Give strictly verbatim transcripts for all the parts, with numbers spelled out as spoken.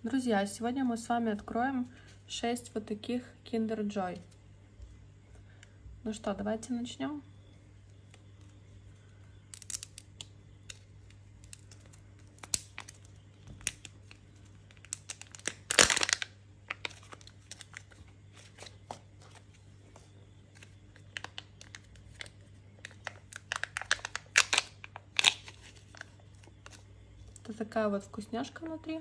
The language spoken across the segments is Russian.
Друзья, сегодня мы с вами откроем шесть вот таких Kinder Joy. Ну что, давайте начнем. Это такая вот вкусняшка внутри.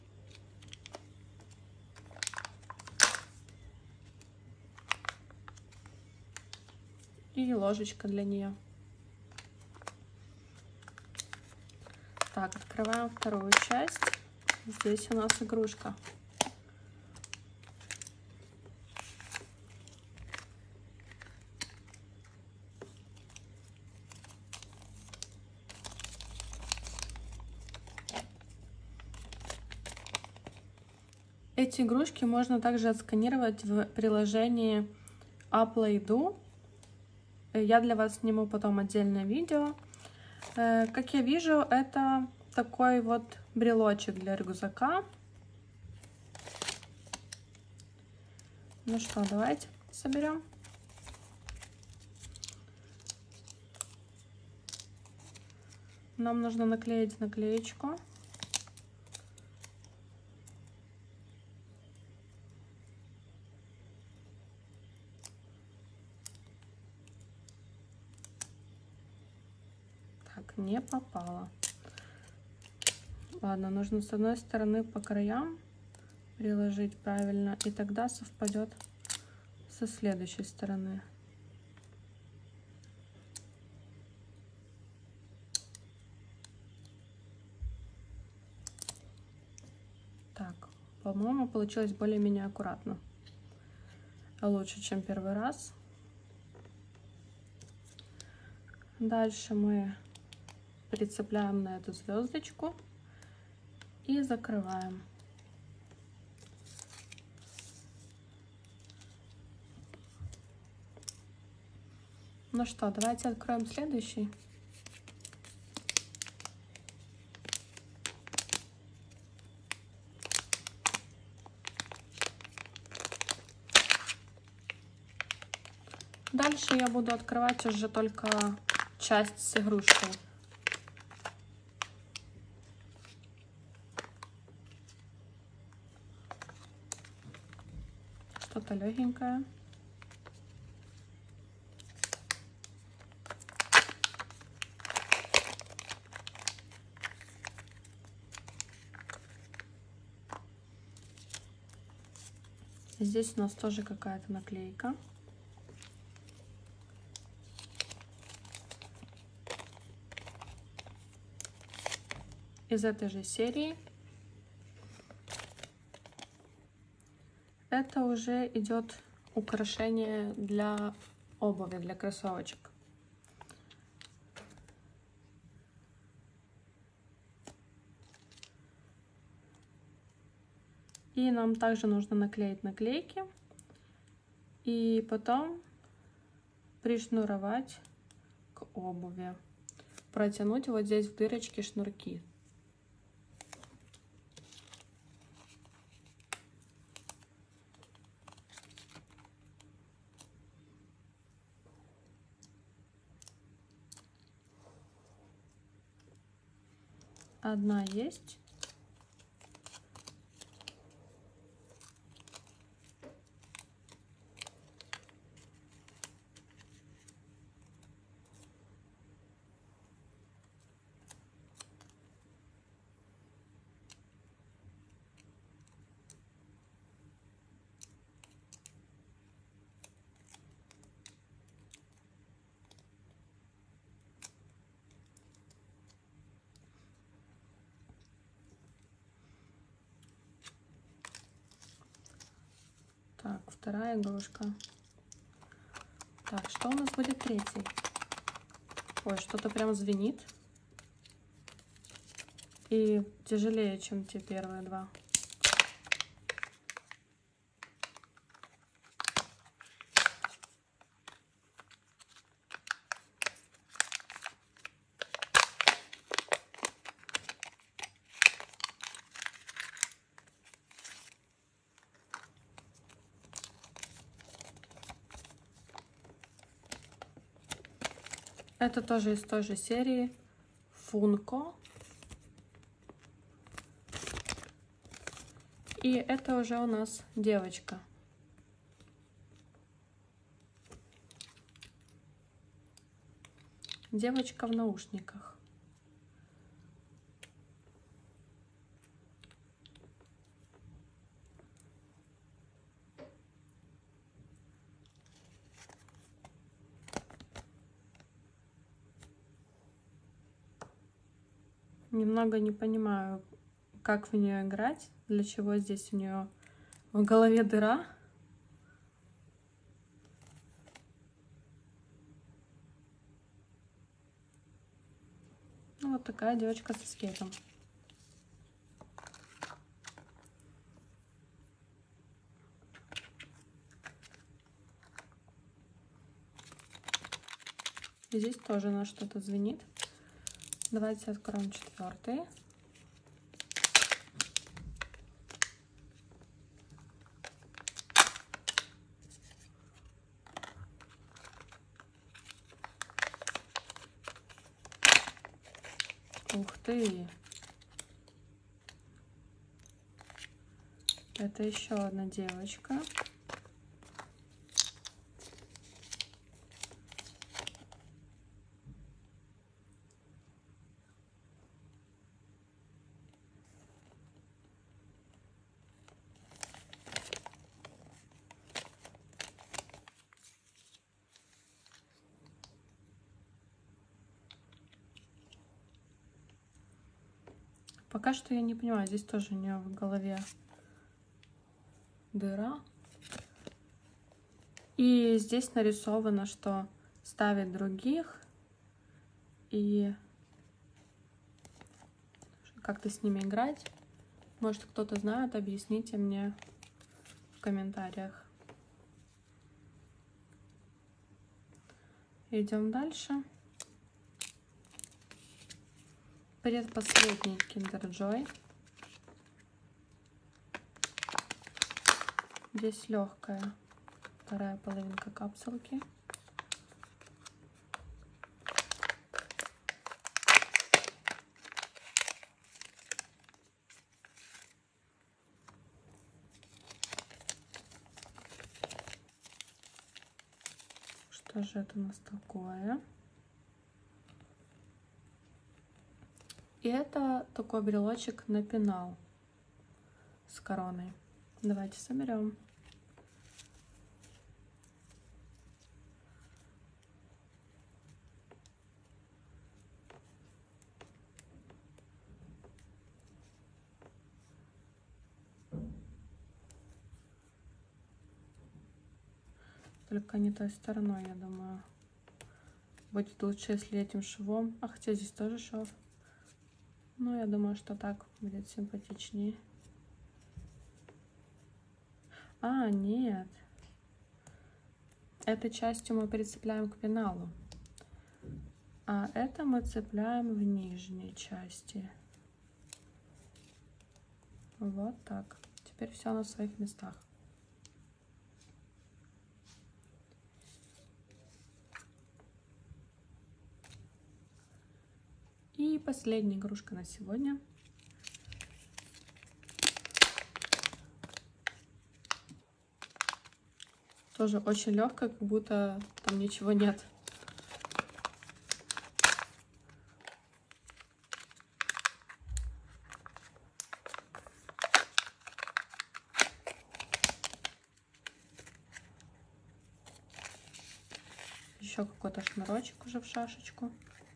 И ложечка для нее. Так, открываем вторую часть. Здесь у нас игрушка. Эти игрушки можно также отсканировать в приложении Apple Edu. Я для вас сниму потом отдельное видео. Как я вижу, это такой вот брелочек для рюкзака. Ну что, давайте соберем. Нам нужно наклеить наклеечку. Так, не попало. Ладно, нужно с одной стороны по краям приложить правильно, и тогда совпадет со следующей стороны. Так, по-моему, получилось более-менее аккуратно. Лучше, чем первый раз. Дальше мы прицепляем на эту звездочку и закрываем. Ну что, давайте откроем следующий. Дальше я буду открывать уже только часть с игрушкой. Что-то легенькое. Здесь у нас тоже какая-то наклейка. Из этой же серии. Это уже идет украшение для обуви, для кроссовочек. И нам также нужно наклеить наклейки и потом пришнуровать к обуви. Протянуть вот здесь в дырочки шнурки. Одна есть. Так, вторая игрушка. Так, что у нас будет третий? Ой, что-то прям звенит. И тяжелее, чем те первые два. Это тоже из той же серии Funko. И это уже у нас девочка. Девочка в наушниках. Немного не понимаю, как в нее играть, для чего здесь у нее в голове дыра. Ну, вот такая девочка со скейтом. И здесь тоже на что-то звенит. Давайте откроем четвертый. Ух ты! Это еще одна девочка. Пока что я не понимаю, здесь тоже у нее в голове дыра. И здесь нарисовано, что ставит других и как-то с ними играть. Может, кто-то знает, объясните мне в комментариях. Идем дальше. Предпоследний Kinder Joy. Здесь легкая вторая половинка капсулки. Что же это у нас такое? И это такой брелочек на пенал с короной. Давайте соберем. Только не той стороной, я думаю. Будет лучше, если этим швом. А хотя здесь тоже шов. Ну, я думаю, что так будет симпатичнее. А, нет. Этой частью мы прицепляем к пеналу. А это мы цепляем в нижней части. Вот так. Теперь все на своих местах. И последняя игрушка на сегодня. Тоже очень легкая, как будто там ничего нет. Еще какой-то шнурочек уже в шашечку.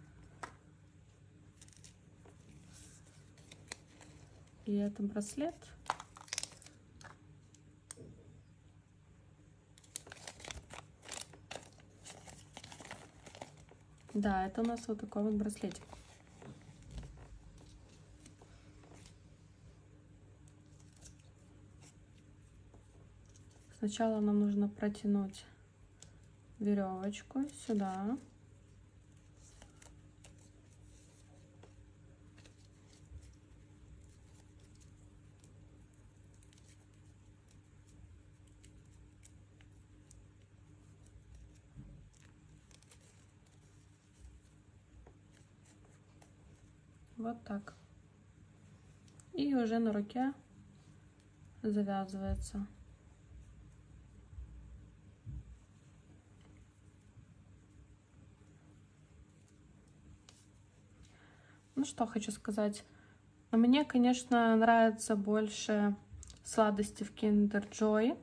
И это браслет. Да, это у нас вот такой вот браслетик. Сначала нам нужно протянуть веревочку сюда. Вот так. И уже на руке завязывается. Ну что хочу сказать. Мне, конечно, нравится больше сладости в Kinder Joy.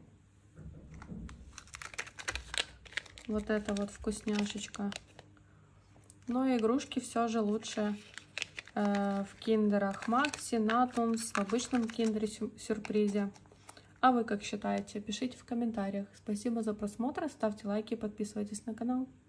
Вот это вот вкусняшечка. Но игрушки все же лучше э, в киндерах Макси, Натунс, в обычном киндере сюрпризе. А вы как считаете? Пишите в комментариях. Спасибо за просмотр, ставьте лайки и подписывайтесь на канал.